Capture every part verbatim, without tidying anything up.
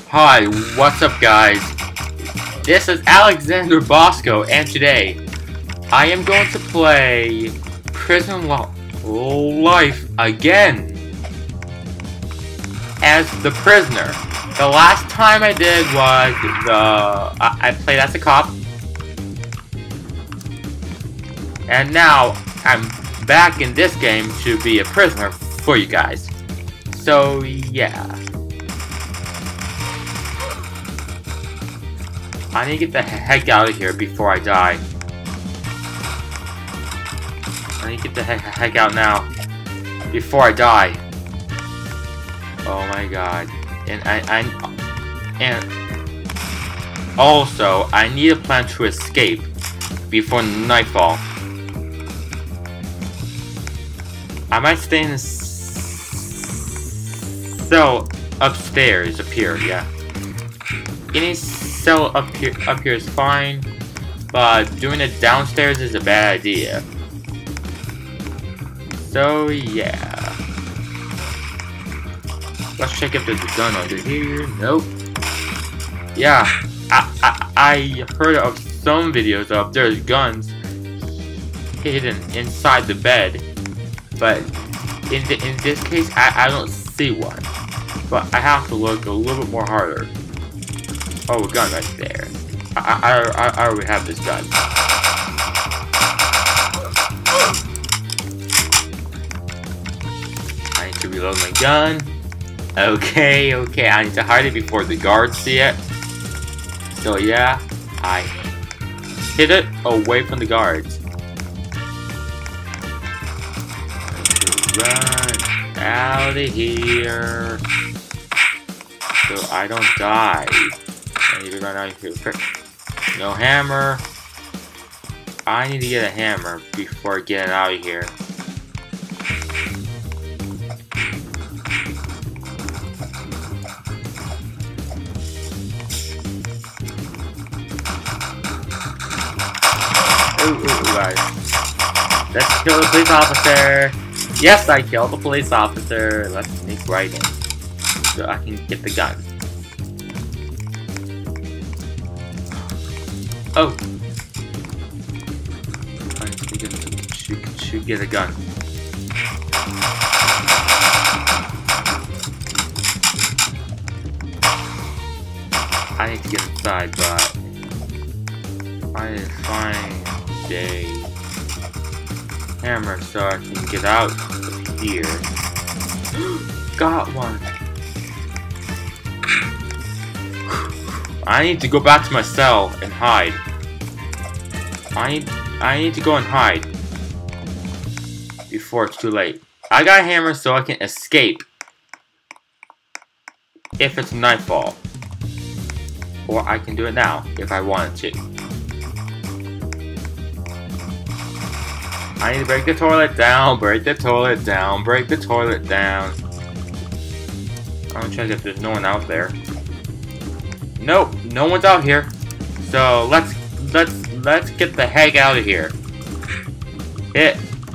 Hi, what's up guys? This is Alexander Bosco, and today I am going to play Prison Life again as the prisoner. The last time I did was the I, I played as a cop, and now I'm back in this game to be a prisoner for you guys. So yeah. I need to get the heck out of here before I die. I need to get the heck, heck out now before I die. Oh my god. And I, I and also I need a plan to escape before nightfall. I might stay in the cell upstairs, up here, yeah. Any cell up here, up here is fine, but doing it downstairs is a bad idea. So yeah, let's check if there's a gun under here. Nope. Yeah, I I, I heard of some videos of there's guns hidden inside the bed, but in the, in this case I I don't see one. But I have to look a little bit more harder. Oh, a gun right there. I, I, I, I already have this gun. I need to reload my gun. Okay, okay, I need to hide it before the guards see it. So yeah, I hid it away from the guards. Run out of here so I don't die. I need to run out of here quick. No hammer. I need to get a hammer before getting out of here. Ooh, ooh, ooh, guys. Let's kill the police officer. Yes, I killed the police officer. Let's sneak right in so I can get the gun. Oh! I need to get, should, should get a gun. I need to get inside, but I need to find a hammer so I can get out of here. Got one! I need to go back to my cell and hide. I need, I need to go and hide before it's too late. I got a hammer so I can escape if it's nightfall. Or I can do it now if I wanted to. I need to break the toilet down, break the toilet down, break the toilet down. I'm gonna check if there's no one out there. Nope, no one's out here. So let's let's let's get the heck out of here. Hit.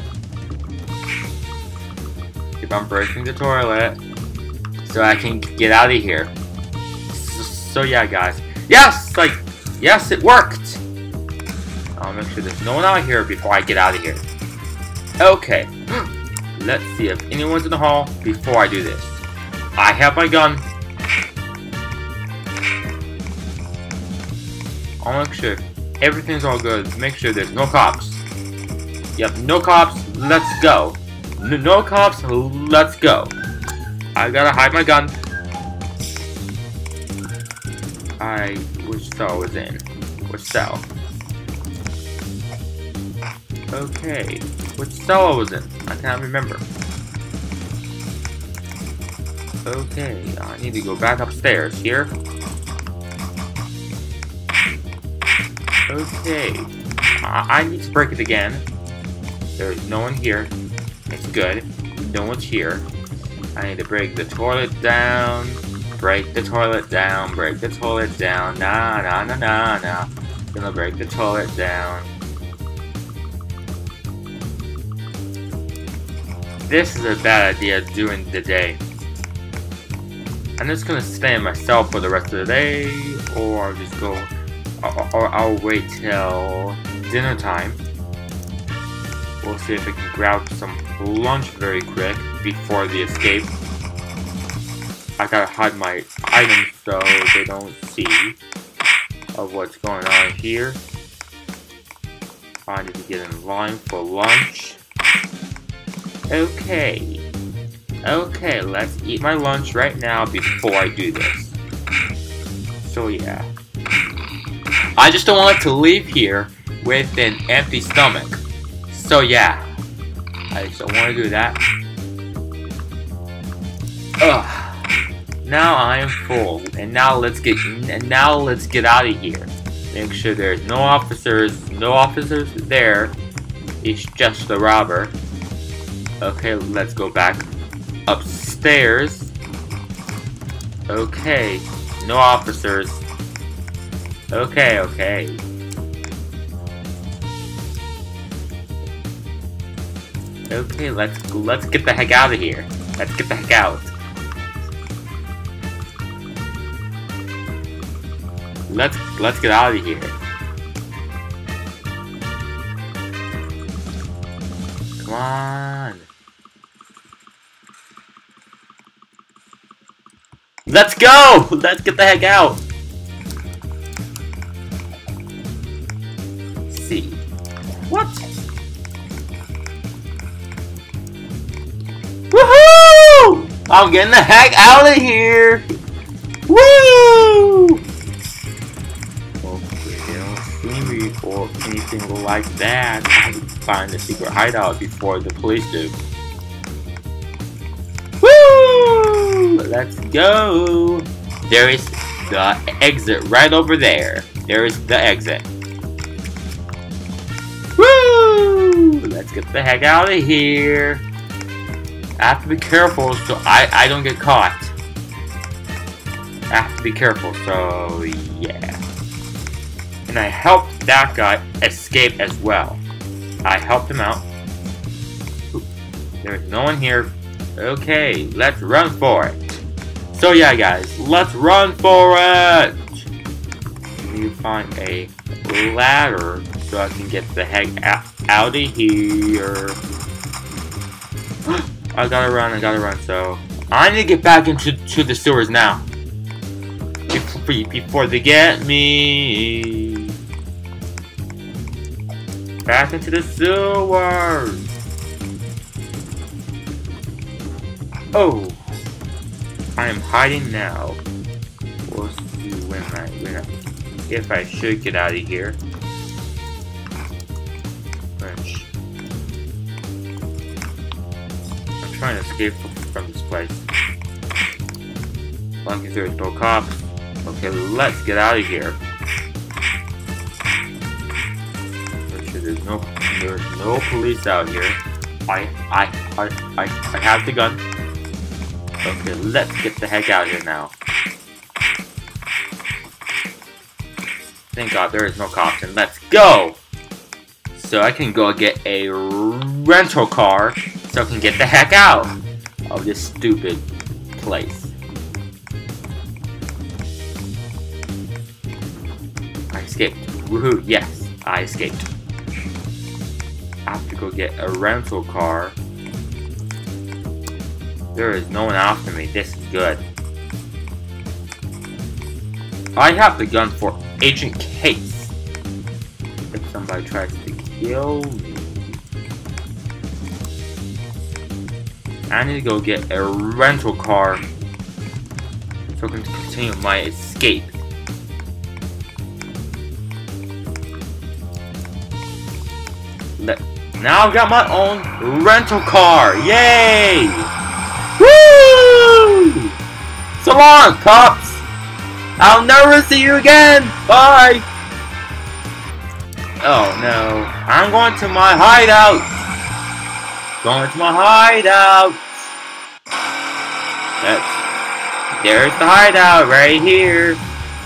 If I'm breaking the toilet, so I can get out of here. So, so yeah, guys. Yes, like yes, it worked. I'll make sure there's no one out here before I get out of here. Okay. Let's see if anyone's in the hall before I do this. I have my gun. I'll make sure everything's all good. Make sure there's no cops. Yep, no cops. Let's go. No, no cops. Let's go. I gotta hide my gun. I which cell was in? Which cell? Okay, which cell I was in? I can't remember. Okay, I need to go back upstairs here. Okay, I, I need to break it again. There's no one here. It's good. No one's here. I need to break the toilet down. Break the toilet down. Break the toilet down. Nah, nah, nah, nah, nah. Gonna break the toilet down. This is a bad idea during the day. I I'm just gonna stay in my cell for the rest of the day, or I'll just go, or, or I'll wait till dinner time. We'll see if I can grab some lunch very quick before the escape. I gotta hide my items so they don't see of what's going on here. I need to get in line for lunch. Okay. Okay, let's eat my lunch right now before I do this. So yeah. I just don't want to leave here with an empty stomach. So yeah. I just don't want to do that. Ugh. Now I am full. And now let's get and now let's get out of here. Make sure there's no officers, no officers there. It's just the robber. Okay, let's go back upstairs. Okay, no officers. Okay, okay. Okay, let's let's get the heck out of here. Let's get the heck out. Let's let's get out of here. Come on. Let's go! Let's get the heck out. See. What? Woohoo! I'm getting the heck out of here. Woo! Or anything like that. I would find a secret hideout before the police do. Woo! Let's go! There is the exit right over there. There is the exit. Woo! Let's get the heck out of here. I have to be careful so I, I don't get caught. I have to be careful, so yeah. And I helped that guy escape as well. I helped him out. There's no one here. Okay, let's run for it. So yeah, guys, let's run for it. We need to find a ladder so I can get the heck out of here. I gotta run, I gotta run, so I need to get back into to the sewers now. Before, before they get me. Back into the sewers. Oh, I am hiding now. We'll see when I, when I, if I should get out of here. French. I'm trying to escape from this place. Lucky there's no cops. Okay, let's get out of here. There's no, there's no police out here. I, I, I, I, I have the gun. Okay, let's get the heck out of here now. Thank God there is no cops, and let's go! So I can go get a rental car, so I can get the heck out of this stupid place. I escaped. Woohoo! Yes, I escaped. I have to go get a rental car. There is no one after me. This is good. I have the gun for Agent Case. If somebody tries to kill me. I need to go get a rental car so I can continue my escape. Let Now I've got my own rental car! Yay! Woo! So long, cops! I'll never see you again! Bye! Oh no. I'm going to my hideout! Going to my hideout! That's, there's the hideout right here!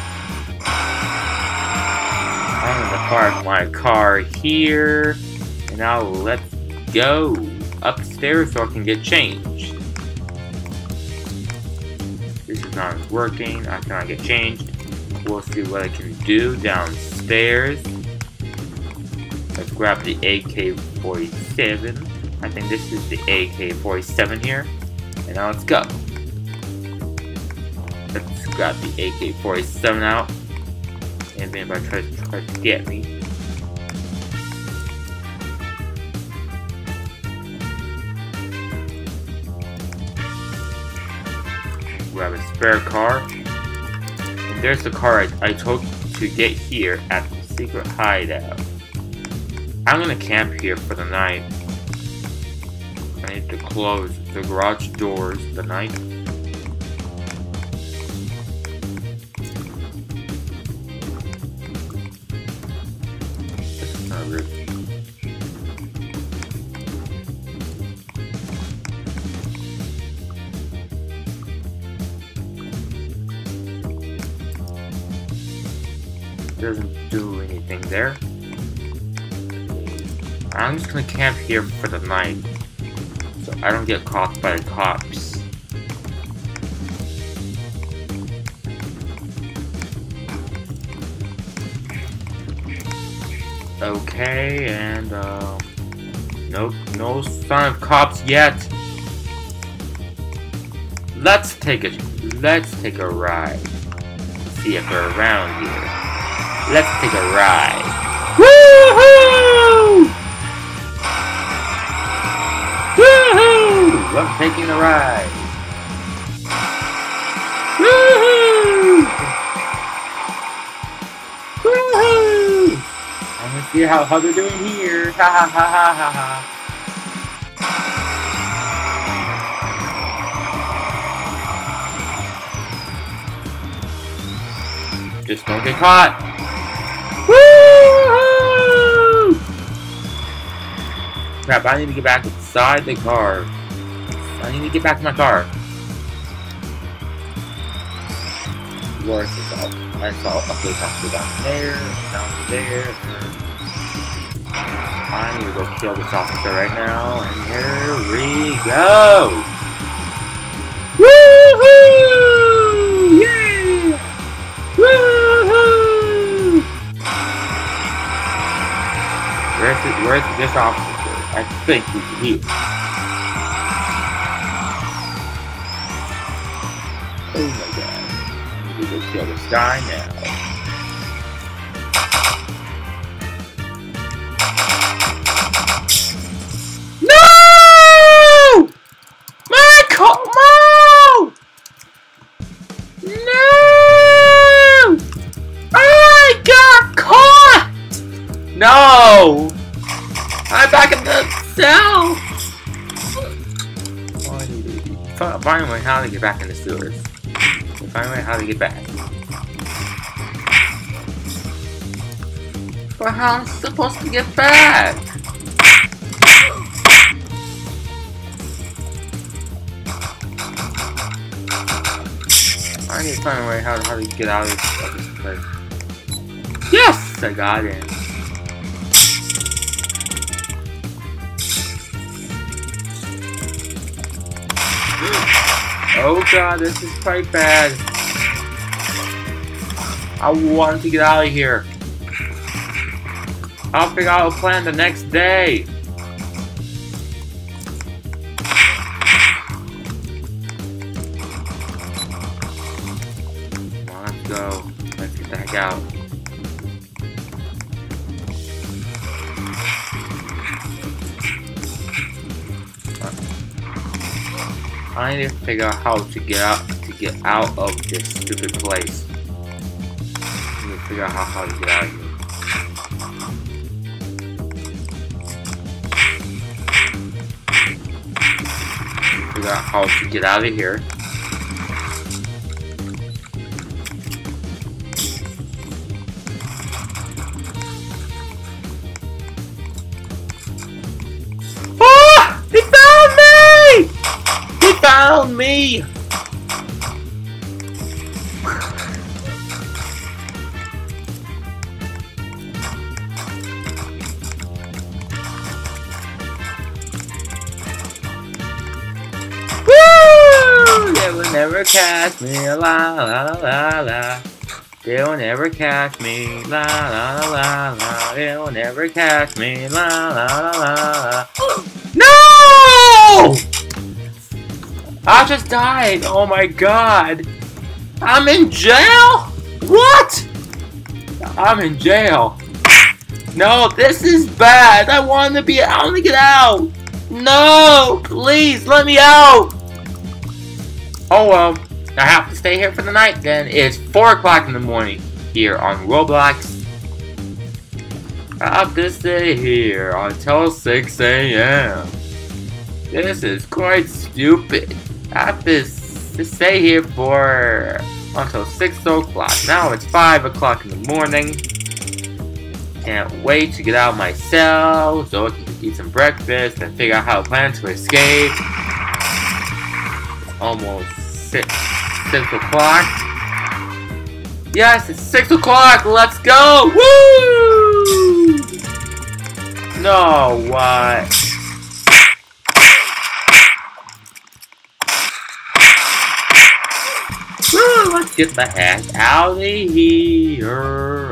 I'm gonna park my car here. Now let's go upstairs so I can get changed. This is not working. I cannot get changed. We'll see what I can do downstairs. Let's grab the A K forty-seven. I think this is the A K forty-seven here. And now let's go. Let's grab the A K forty-seven out. And then if I try to, try to get me. Grab a spare car. And there's the car I, I took to get here at the secret hideout. I'm gonna camp here for the night. I need to close the garage doors the night. This is not rude. Doesn't do anything there. I'm just gonna camp here for the night so I don't get caught by the cops. Okay, and uh, nope, no sign of cops yet. Let's take a let's take a ride. See if they're around here. Let's take a ride. Woohoo! Woohoo! I'm taking a ride. Woohoo! Woohoo! I'm gonna see how, how they're doing here. Ha ha ha ha ha ha. Just don't get caught. Woo! Crap, I need to get back inside the car. I need to get back to my car. Where's this all? I saw, okay, that's down there, down there. I need to go kill this officer right now, and here we go! Woohoo! Yeah! Woohoo! Where's this, where's this officer? I think he's here. Oh my god. We go kill this guy now. No! My car! No! No! I got caught! No! I'm back in the cell! Find a way how to get back in the sewers. Find a way how to get back. But how am I supposed to get back? I need to find a way how, how to get out of this, of this place. Yes! I got in. Oh god, this is quite bad. I want to get out of here. I'll figure out a plan the next day. Come on, let's go. Let's get the heck out. I need to figure out how to get out to get out of this stupid place. I need to figure out how, how to get out of here. Figure out how to get out of here. Ah! He found me! He found me! They will never catch me, la la la la la. They will never catch me, la la la la. They will never catch me, la la la la. No! I just died. Oh my god. I'm in jail? What? I'm in jail. No, this is bad. I want to be. I want to get out. No, please let me out. Oh well, I have to stay here for the night then. It's four o'clock in the morning here on Roblox. I have to stay here until six A M This is quite stupid. I have to, to stay here for until six o'clock. Now it's five o'clock in the morning. Can't wait to get out of my cell so I can eat some breakfast and figure out how to plan to escape. It's almost six, six o'clock. Yes, it's six o'clock. Let's go! Woo! No, what? Woo, let's get the heck out of here.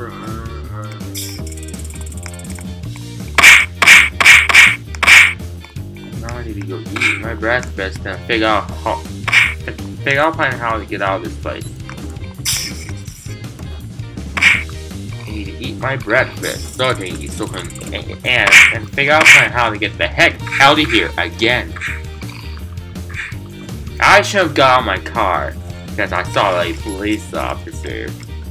Now I need to go eat my breakfast and figure out how figure out plan how to get out of this place. I need to eat my breakfast so I can eat so I can and and figure out plan how to get the heck out of here again. I should have got out my car because I saw a police officer.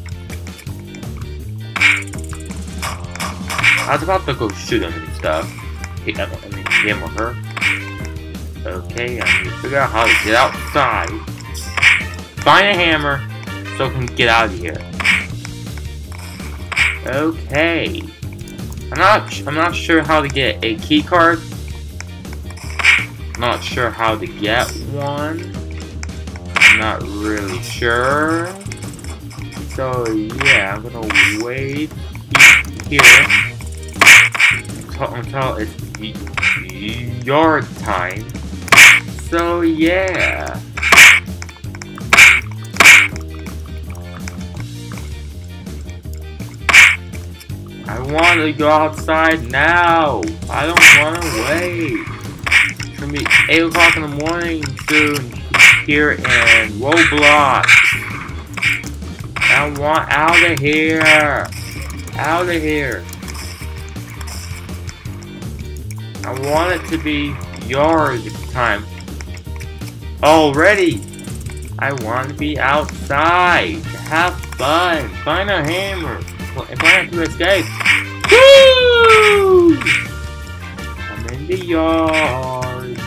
I was about to go shoot him and stuff. I mean, him or her. Okay, I need to figure out how to get outside. Find a hammer so I can get out of here. Okay. I'm not. I'm not sure how to get a key card. Not sure how to get one. I'm not really sure. So yeah, I'm gonna wait here until, until it's your time. So yeah. I want to go outside now. I don't want to wait. It's gonna be eight o'clock in the morning soon here in Roblox. I want out of here. Out of here. I want it to be yours this time. Already. I want to be outside. To have fun. Find a hammer. And plan to escape. Woo! I'm in the yard.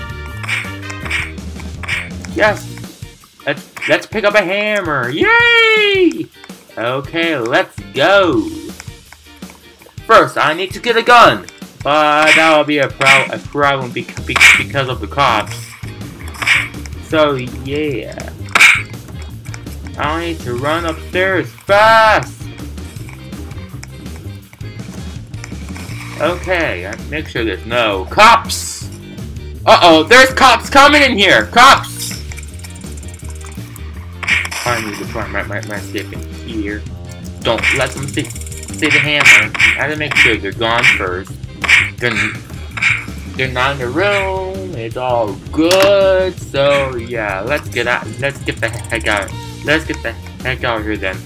Yes. Let's let's pick up a hammer. Yay! Okay, let's go. First, I need to get a gun, but that will be a, pro a problem because because of the cops. So yeah, I need to run upstairs fast. Okay, make sure there's no cops. Uh-oh, there's cops coming in here. Cops. I need to find my my, my escape in here. Don't let them see, see the hammer. I have to make sure they're gone first. They're, they're not in the room. It's all good. So yeah, let's get out. Let's get the heck out. Let's get the heck out of here then.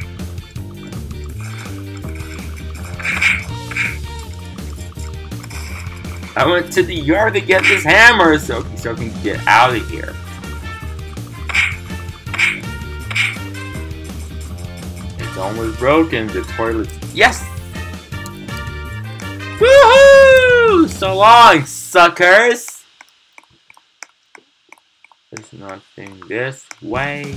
I went to the yard to get this hammer so, so I can get out of here. It's almost broken. The toilet's... Yes! Woohoo! So long, suckers! There's nothing this way.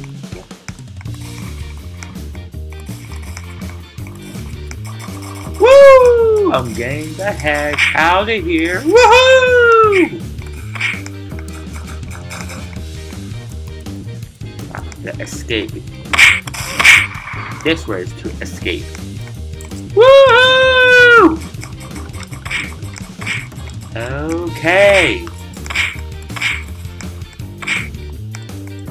Woo! I'm getting the heck out of here. Woohoo! I have to escape. This way is to escape. Woohoo! Okay.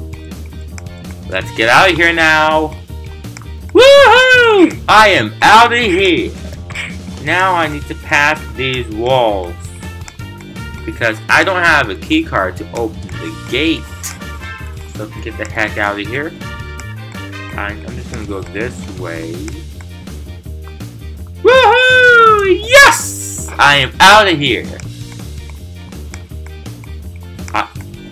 let's get out of here now. Woohoo! I am out of here. Now I need to pass these walls because I don't have a key card to open the gate. So let's get the heck out of here. I'm just gonna go this way. Woohoo! Yes! I am out of here. I,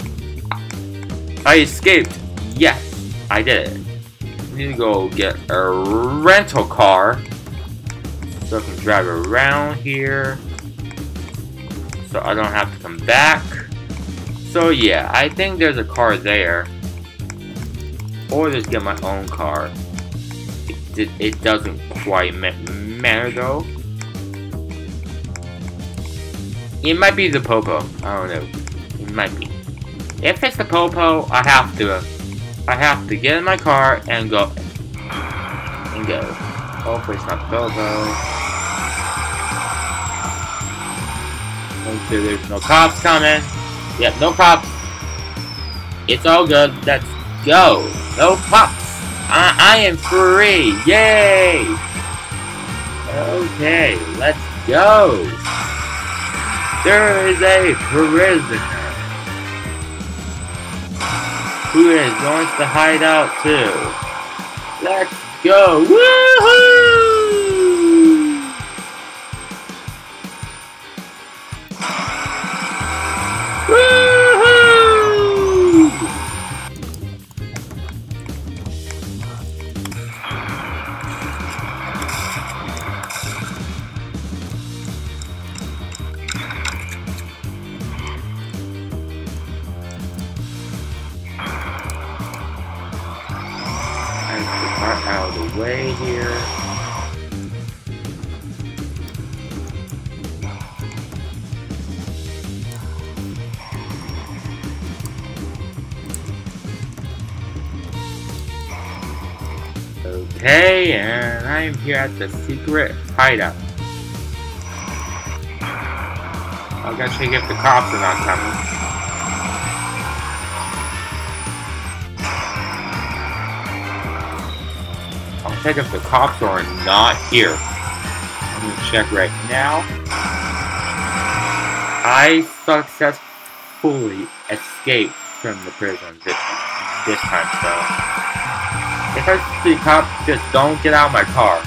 I escaped. Yes, I did it. I need to go get a rental car so I can drive around here so I don't have to come back. So yeah, I think there's a car there. Or just get my own car. It, it, it doesn't quite ma matter though. It might be the Popo. I don't know. It might be. If it's the Popo, I have to. I have to get in my car and go. And go. Hopefully it's not the Popo. Hopefully there's no cops coming. Yep, no cops. It's all good. Let's go. No cops. I, I am free. Yay. Okay, let's go. There is a prisoner who is going to hide out too. Let's go. Woohoo! Out of the way here. Okay, and I am here at the secret hideout. I gotta check if the cops are not coming. Check if the cops are not here. I'm gonna check right now. I successfully escaped from the prison this, this time, so if I see cops, just don't get out of my car.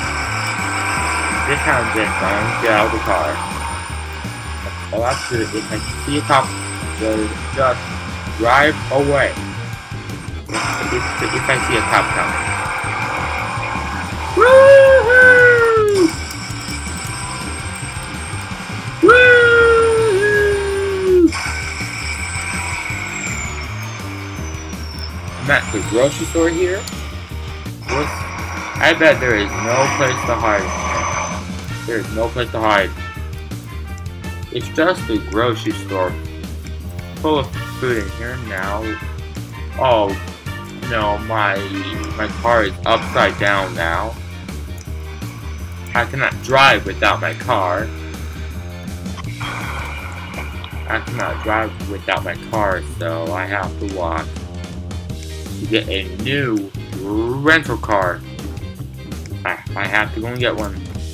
This time, just don't get out of the car. All I have to do is if I see a cop, just drive away. If, if, if I see a cop coming. Woohoo! Woohoo! I'm at the grocery store here. What's, I bet there is no place to hide. There is no place to hide. It's just a grocery store full of food in here now. Oh no, my my car is upside down now. I cannot drive without my car. I cannot drive without my car, so I have to walk to get a new rental car. I, I have to go and get one.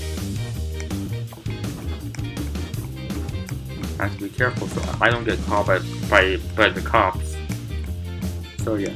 I have to be careful so I don't get caught by, by, by the cops. So yeah.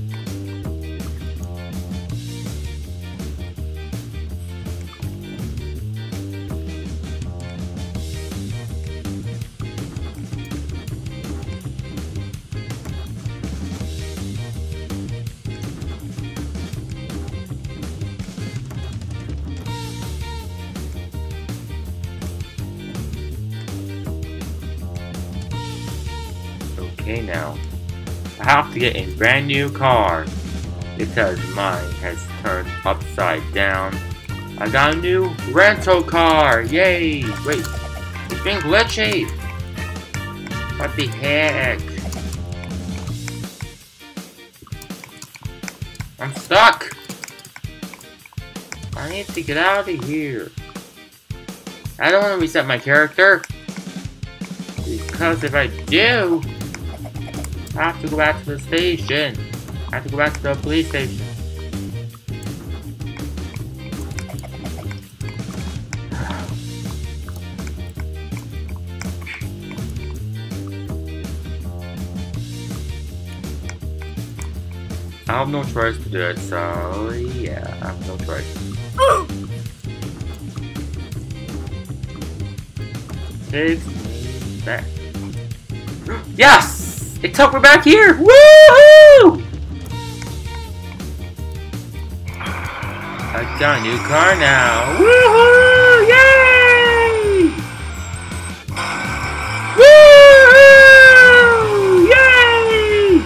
Okay, now I have to get a brand new car because mine has turned upside down. I got a new rental car! Yay! Wait, it's been glitchy! What the heck? I'm stuck! I need to get out of here. I don't want to reset my character. Because if I do, I have to go back to the station. I have to go back to the police station. I have no choice to do it, so yeah, I have no choice. Takes me back. Yes! It took me back here! Woohoo! I got a new car now. Woohoo! Yay! Woohoo! Yay!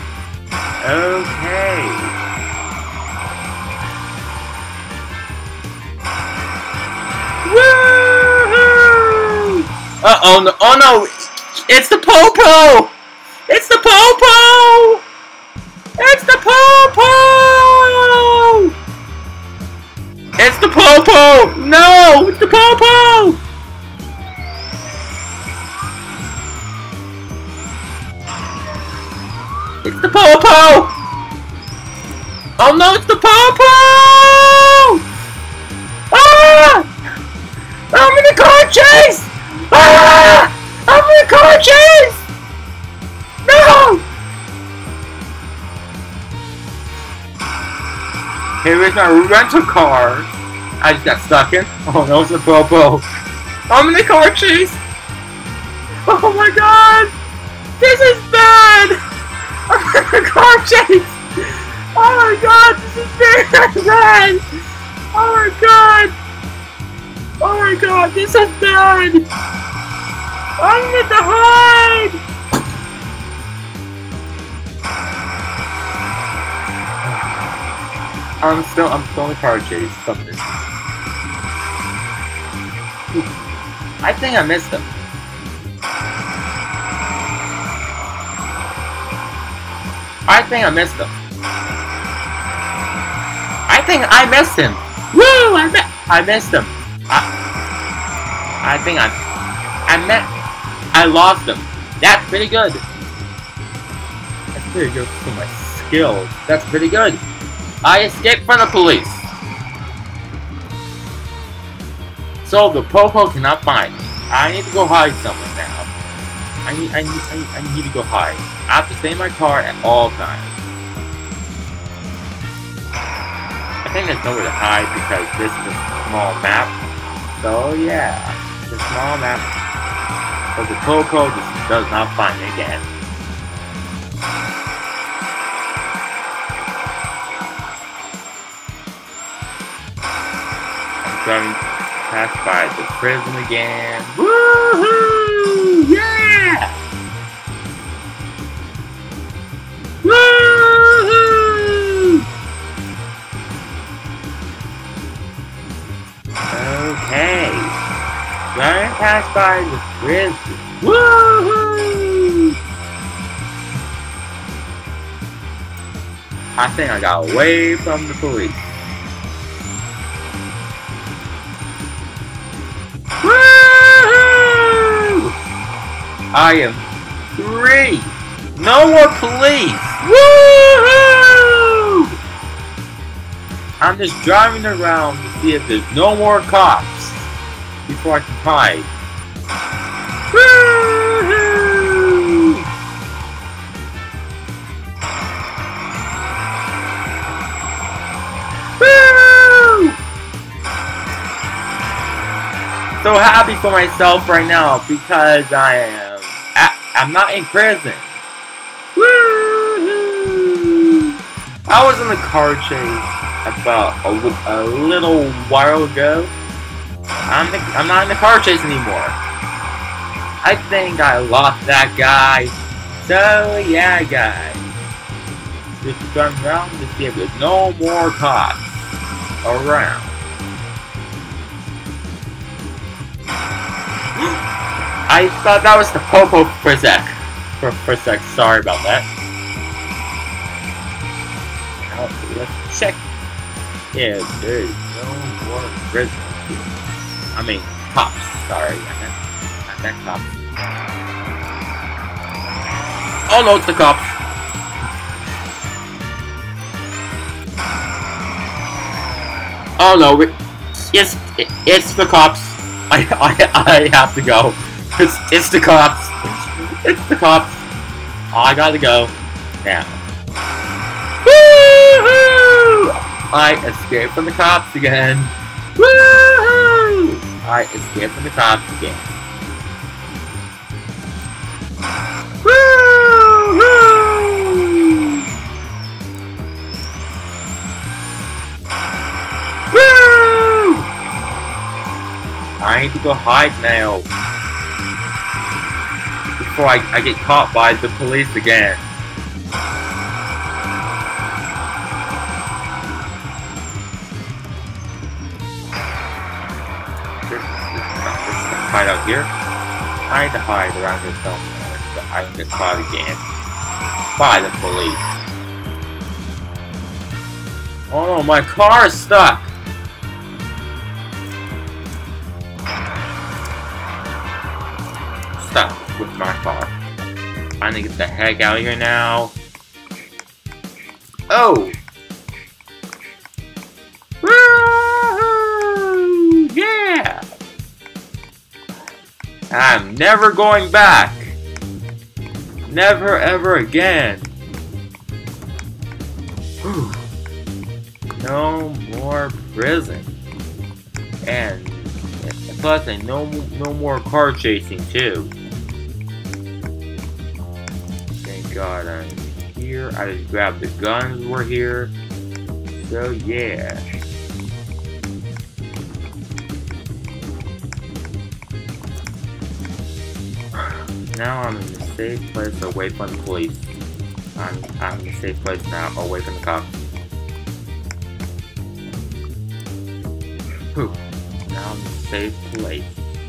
Okay. Woohoo! Uh oh no! Oh no! It's the Popo! It's the Popo! It's the Popo! It's the Popo! No! It's the Popo! It's the Popo! Oh no, it's the Popo! Ah! I'm in a car chase! Ah! I'm in a car chase! No! Here is my rental car. I just got stuck in. Oh no, it's a Popo. I'm in a car chase. Oh my god! This is bad! I'm in a car chase! Oh my god, this is very bad! Oh my god! Oh my god, this is bad! I need to hide! I'm still, I'm still in the car chase. Something. I think I missed him. I think I missed him. I think I missed him. Woo! I mi I missed him. I, I think I, I met, I lost him. That's pretty good. That's pretty good for my skills. That's pretty good. I escaped from the police. So the Popo cannot find me. I need to go hide somewhere now. I need, I need, I need, I need to go hide. I have to stay in my car at all times. I think there's nowhere to hide because this is a small map. So yeah, it's a small map. But the Popo just does not find me again. Driving past by the prison again. Woohoo! Yeah! Woohoo! Okay. Driving past by the prison. Woohoo! I think I got away from the police. Woohoo! I am free! No more police! Woohoo! I'm just driving around to see if there's no more cops before I can hide. Woohoo! Woo! So happy for myself right now because I am I, I'm not in prison. Woo-hoo! I was in the car chase about a, a little while ago. I'm the, I'm not in the car chase anymore. I think I lost that guy. So yeah, guys, just driving around to see if there's no more cops around. I thought that was the Popo for a sec. For, for a sec, sorry about that. Now, let's check. Yeah, there's no more prisoners. I mean, cops. Sorry, I meant, I meant cops. Oh no, it's the cops. Oh no, it's it's the cops. I I I have to go. It's it's the cops. It's the cops. I gotta go now. Woohoo! I escaped from the cops again. Woohoo! I escaped from the cops again. Woohoo! Woo! I need to go hide now before I, I get caught by the police again. Hide out here. I need to hide around here somewhere so I can get caught again by the police. Oh no, my car is stuck! Stuck with my car. I need to get the heck out of here now. Oh! Woo-hoo! Yeah! I'm never going back. Never ever again. Whew. No more prison. And plus, and no no more car chasing too. Thank God I'm here. I just grabbed the guns. We're here. So yeah. Now I'm in a safe place away from the police. I'm, I'm in a safe place now away from the cops. Whew. Now I'm in a safe place.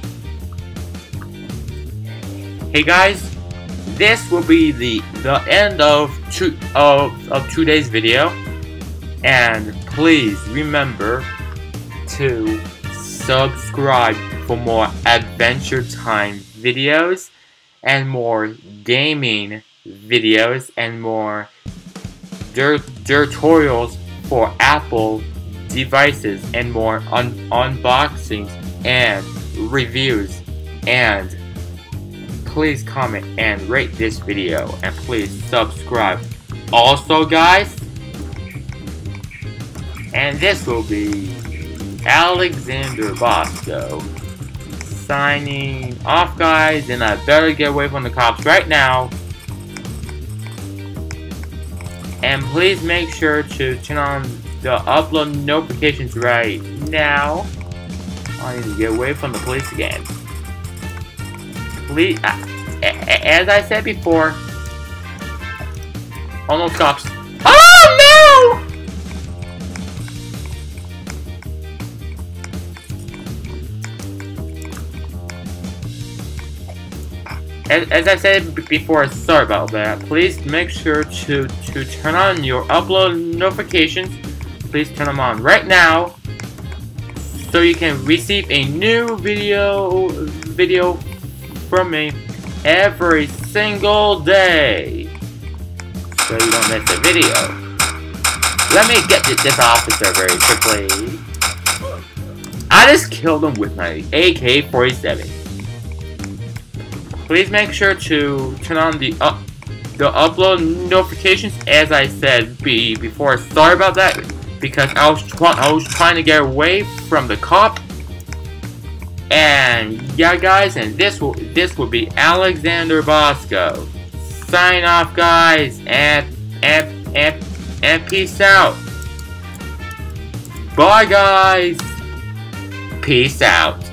Hey guys, this will be the the end of two of, of today's video. And please remember to subscribe for more Adventure Time videos, and more gaming videos, and more tutorials for Apple devices, and more un unboxings and reviews. And please comment and rate this video, and please subscribe also, guys. And this will be Alexander Bosco signing off, guys, and I better get away from the cops right now. And please make sure to turn on the upload notifications right now. I need to get away from the police again. Please, uh, as I said before, on those cops. Oh no! As, as I said before, sorry about that. Please make sure to, to turn on your upload notifications. Please turn them on right now, so you can receive a new video video from me every single day, so you don't miss a video. Let me get this officer very quickly. I just killed him with my A K forty-seven. Please make sure to turn on the up the upload notifications, as I said be before. Sorry about that, because I was I was trying to get away from the cop. And yeah, guys, and this will this will be Alexander Bosco. Sign off, guys, and and and and peace out. Bye, guys. Peace out.